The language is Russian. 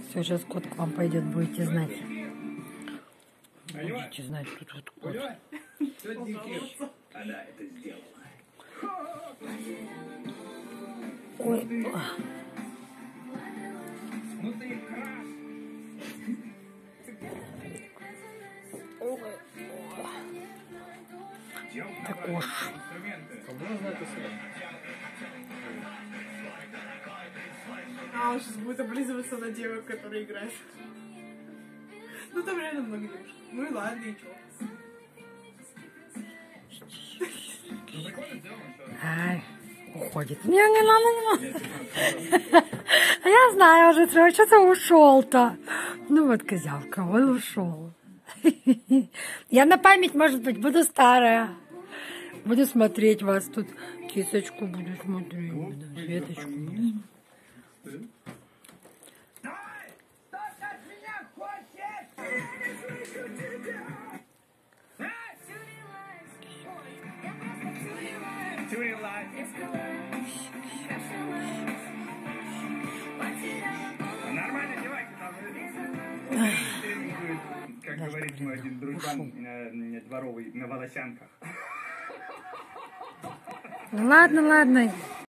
Все, сейчас кот к вам пойдет, будете знать. Будете знать, тут вот кот. Она это сделала. Ой. Ну ты крас. Також. А, он сейчас будет облизываться на девок, которые играют. Ну там реально много девушек. Ну и ладно, и чё? Ай, уходит. Не надо, не надо. Я знаю уже, что ты ушел-то. Ну вот, козявка, он ушел. Я на память, может быть, буду старая. Буду смотреть вас тут. Кисочку буду смотреть. Светочку буду. Нормально, девайся там. Как говорит мой один дружбан дворовый на волосянках. Ладно, ладно.